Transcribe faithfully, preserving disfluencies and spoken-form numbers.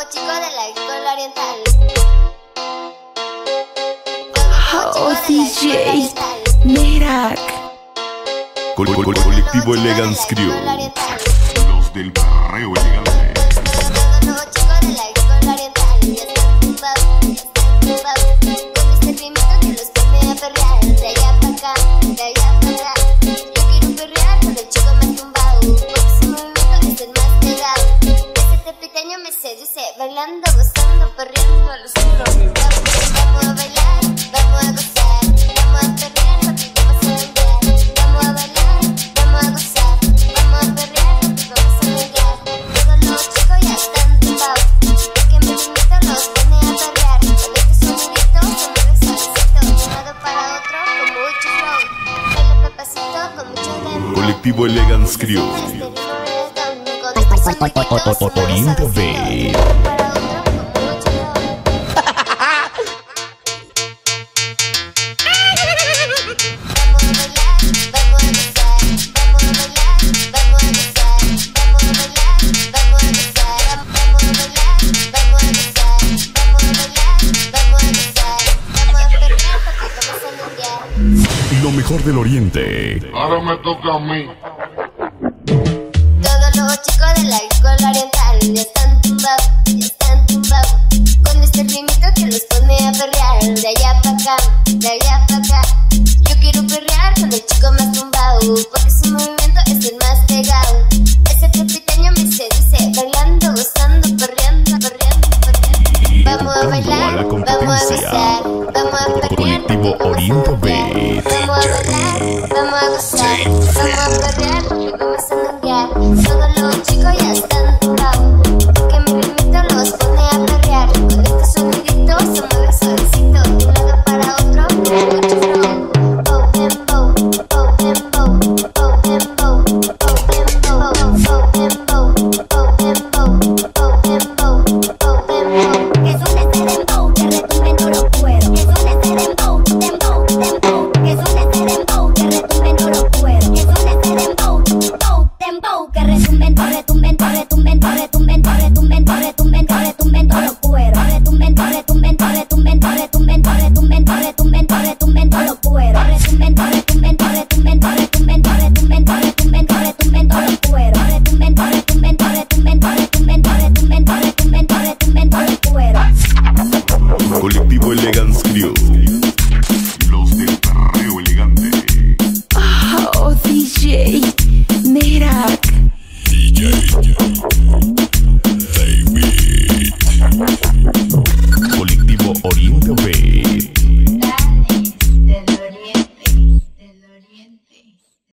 chicos de la escuela oriental. Oh, D J Merak. Col col col colectivo Elegance Crew. Los del perreo elegante. Los chicos de la escuela oriental ya están tumbados, ya están tumbados. Con este ritmito que los pone a perrear de allá para acá, de allá para acá. Yo quiero perrear con el chico más tumbado, porque ese movimiento es el más pegado. Este pequeño me seduce, bailando, gozando, perreando a los otros. Vamos a bailar, vamos a gozar, vamos a perrear porque vamos a bailar. Vamos a bailar, vamos a gozar, vamos a perrear porque vamos a bailar. Todos los chicos ya están tumbados, porque mi ritmito los pone a perrear. Con este sonidito, se mueve suavecito, de un lado para otro con mucho flow. Baila papacito con mucho dembow. Colectivo Elegance Crew. Oriente B. Lo mejor del Oriente. Ahora me toca a mí. Todos los chicos de la escuela oriental ya están tumbados, ya están tumbados. Con este ritmito que los pone a perrear de allá para acá, de allá para acá. Yo quiero perrear con el chico más tumbado, porque su movimiento es el más pegado. Ese pequeño me seduce, bailando, gozando, perreando, perreando, perreando. Vamos a bailar, vamos a gozar, vamos a perrear. Colectivo Oriente B. Vamos a bailar, vamos a gozar, vamos a perrear porque vamos a nanguear. Todos los chicos ya están tumbados, porque mi ritmito los pone a perrear. Con este sonidito se mueve suavecito, de un lado para otro con mucho flow. Oh, dembow, oh, dembow, oh, dembow, oh, dembow, oh, dembow, oh, dembow, oh, dembow, oh, dembow. Que suene este dembow, que retumbe en todos los cueros. Que suene este dembow, dembow, dembow. Que suene este dembow, que retumbe en todos los cueros. Que suene este dembow, dembow, dembow. Que retumbe en todo, retumbe en todo, retumbe en todo, retumbe en todo, retumbe en todo, retumbe en todo, retumbe en todos los cueros. Retumbe en todo, retumbe en todo, retumbe en todo, retumbe en todo, retumbe en todo, retumbe en todo, retumbe en todos los cueros. Retumbe en todo, retumbe en todo, retumbe en todo, retumbe en todo, retumbe en todo, retumbe en todo, retumbe en todos los cueros. Retumbe en todo, retumbe en todo, retumbe en todo, retumbe en todo, retumbe en todo, retumbe en todo, retumbe en todos los cueros. Colectivo Elegance Crew. Los del perreo elegante. Oh, D J Merak. D J David. Colectivo Oriente B.